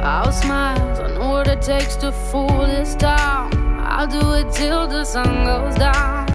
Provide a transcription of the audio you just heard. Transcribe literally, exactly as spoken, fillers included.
about smiles. I know what it takes to fool this town. I'll do it till the sun goes down.